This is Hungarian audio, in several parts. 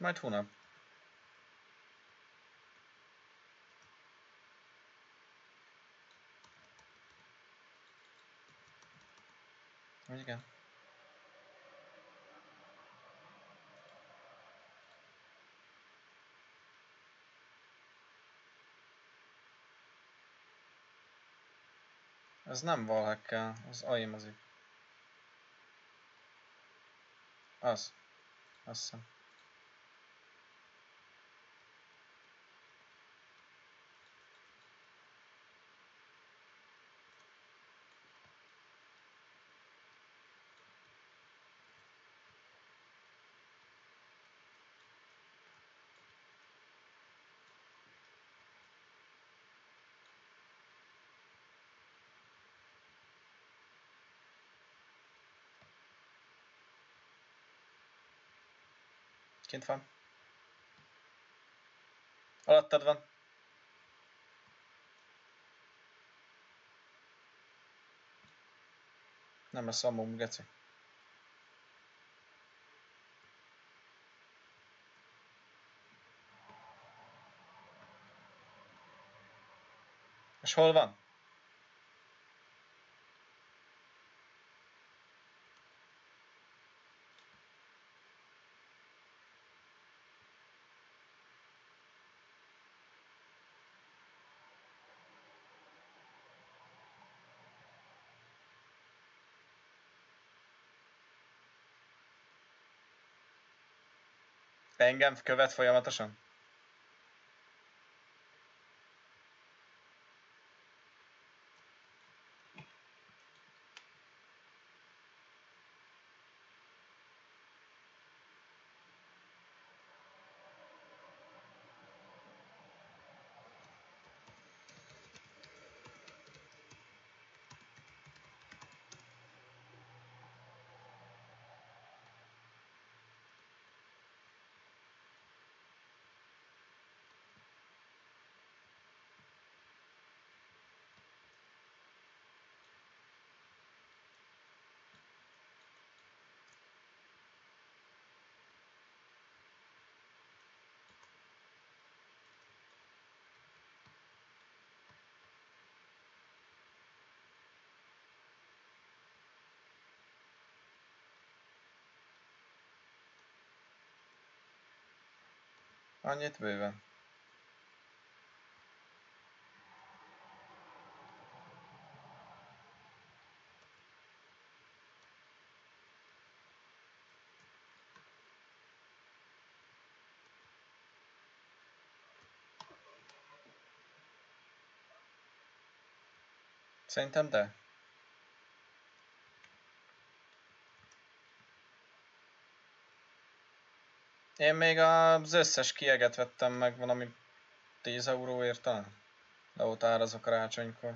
Majd hónap. Igen. Ez nem Valhekkel, az aimazik. Az. Azt hiszem. Kint van. Alattad van. Nem lesz ammum, geci. És hol van? Engem követ folyamatosan? Annyit bőven. Szerintem de. Én még az összes kieget vettem meg valami 10 euróért talán. De ott árazok karácsonykor.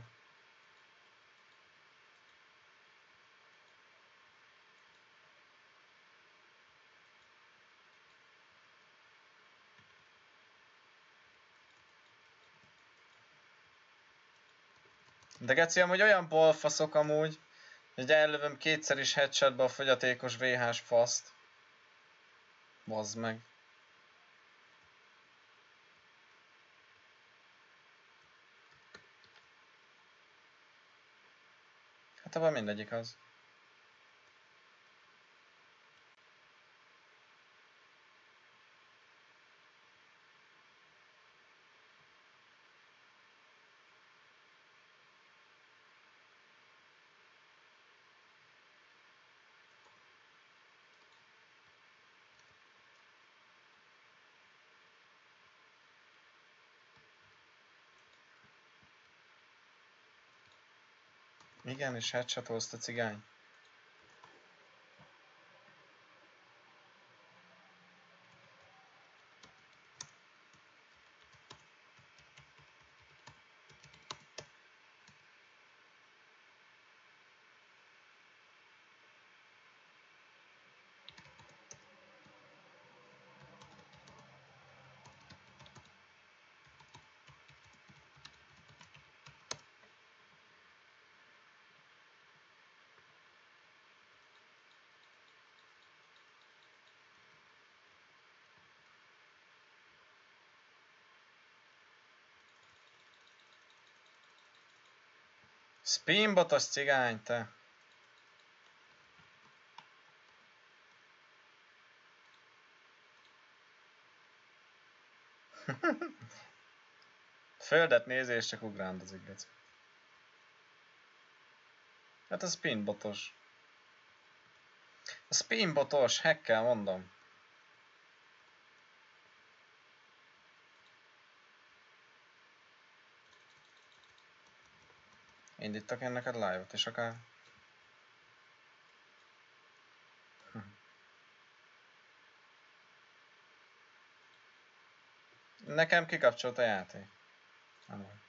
De geci, amúgy olyan balfaszok amúgy, hogy ellövöm kétszer is headshotba a fogyatékos VH-s faszt. Bazd meg. Hát abban mindegyik az. Igen, és headshotolzt a cigány. Spinbotos cigány, te. Földet nézi és csak ugrándozik, geci. Hát a spinbotos. A spinbotos, hackkel mondom. Indítok én neked live-ot is akár. Nekem kikapcsolt a játék.